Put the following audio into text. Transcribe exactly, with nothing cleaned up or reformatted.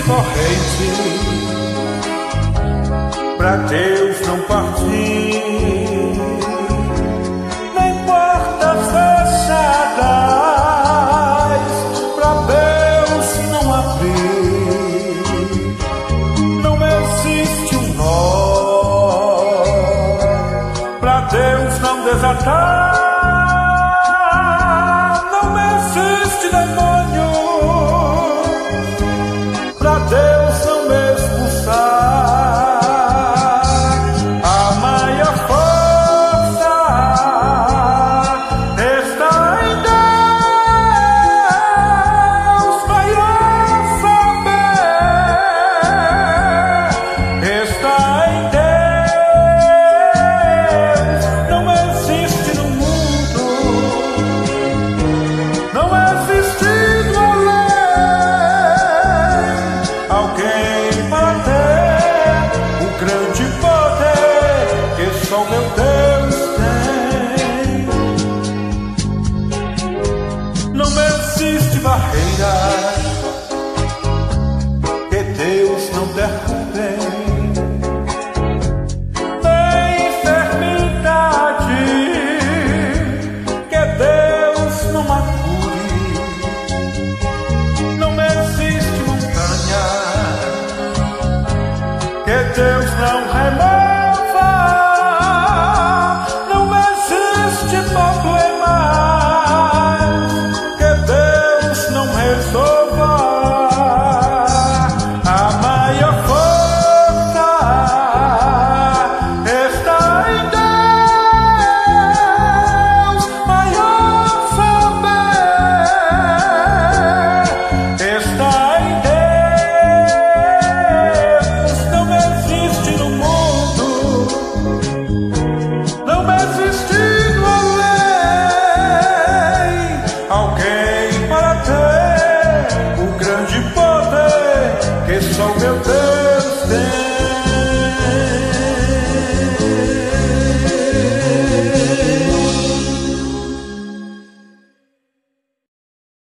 corrente pra Deus não partir, nem portas fechadas pra Deus não abrir. Não existe um nó pra Deus não desatar. Não existe demônio pra Deus não me expulsar. A maior força está em Deus, maior saber está em Deus. Não existe no mundo, não existe no além alguém para ter o grande poder que só meu Deus tem. Não existe barreira que Deus não derruba.